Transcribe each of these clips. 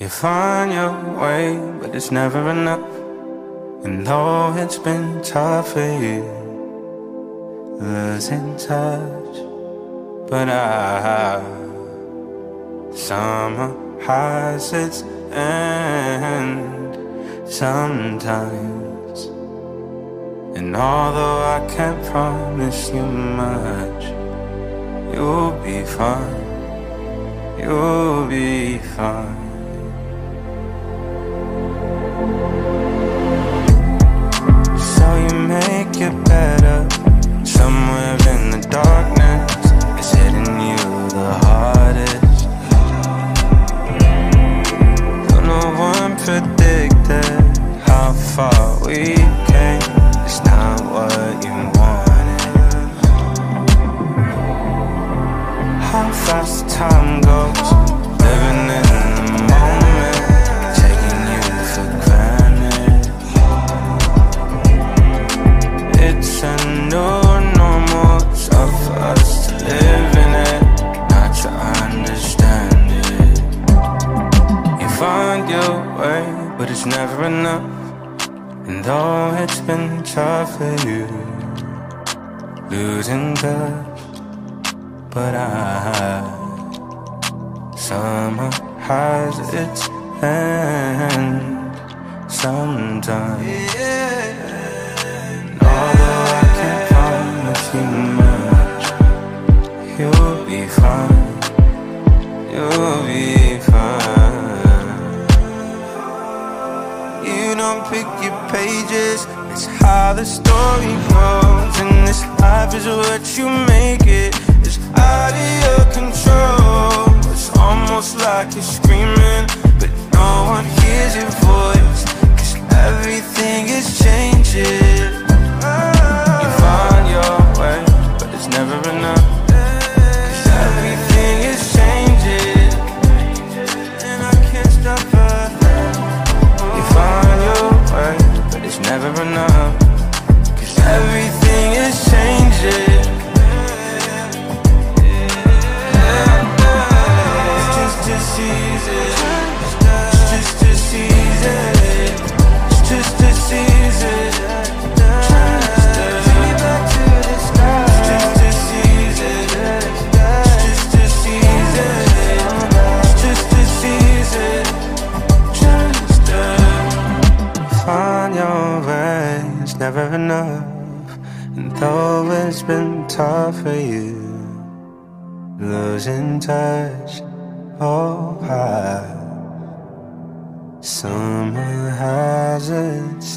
You find your way, but it's never enough. And though it's been tough for you, losing touch, but summer has its end sometimes. And although I can't promise you much, you'll be fine, you'll be fine. So you make it better. Somewhere in the darkness, it's hitting you the hardest. Though no one predicted how far we came, it's not what you wanted. How fast time goes, living in the moment, taking you for granted. It's a new normal, it's up for us to live in it, not to understand it. You find your way, but it's never enough. And though it's been tough for you, losing touch, but summer has its end sometimes. And although I can't promise you much, you'll be fine, you'll be fine. You don't pick your pages, it's how the story goes. And this life is what you make it, it's out of your control. It's almost like you're screaming, but no one hears your voice, 'cause everything is changing. You find your way, but it's never enough, 'cause everything is changing, and I can't stop her. You find your way, but it's never enough, 'cause everything is changing. Never enough, and though it's been tough for you, losing touch, oh high. Summer has its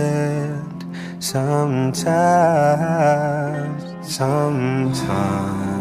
end sometimes, sometimes.